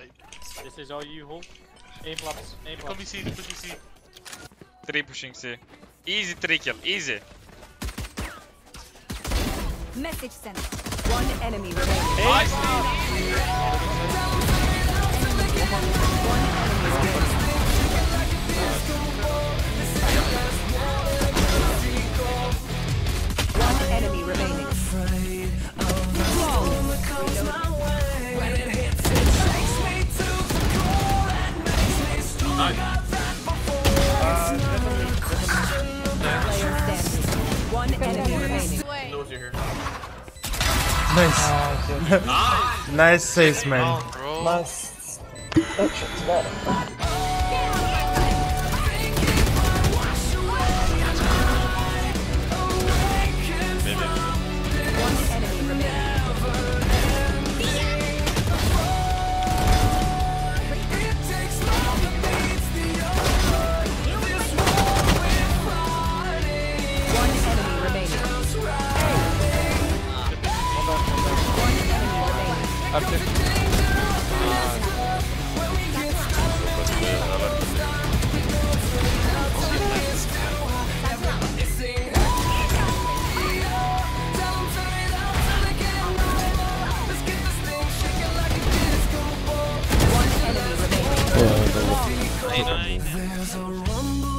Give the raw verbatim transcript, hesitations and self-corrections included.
This is all you, hold. Aim flaps, aim Come flaps. C, come C. Three pushing C. Easy three kill, easy. Message sent. One enemy remaining. Nice. One enemy remaining. Player standing. One enemy remaining. Knows you're here. Nice. Nice saves, man. Bro. Nice. Oh shit, it's bad. One enemy remaining. One enemy remaining. One enemy remaining. One enemy remaining. Nine, nine.